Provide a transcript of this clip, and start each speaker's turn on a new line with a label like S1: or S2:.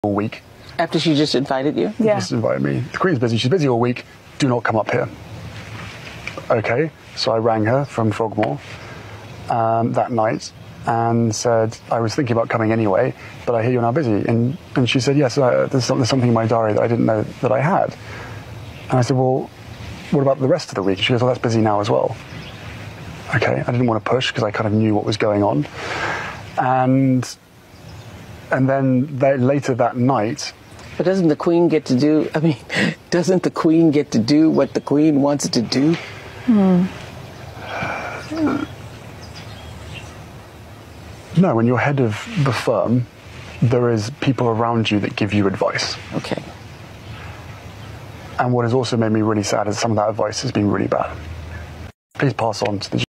S1: all week.
S2: After she just invited you?
S1: Yeah. Just invited me. The Queen's busy. She's busy all week. Do not come up here. Okay. So I rang her from Frogmore that night and said, I was thinking about coming anyway, but I hear you're now busy. And she said, yes, there's something in my diary that I didn't know that I had. And I said, well, what about the rest of the week? She goes, well, that's busy now as well. Okay, I didn't want to push because I kind of knew what was going on. And then later that night...
S2: But doesn't the Queen get to do, doesn't the Queen get to do what the Queen wants to do?
S1: No, when you're head of the firm, there is people around you that give you advice.
S2: Okay.
S1: And what has also made me really sad is some of that advice has been really bad. Please pass on to the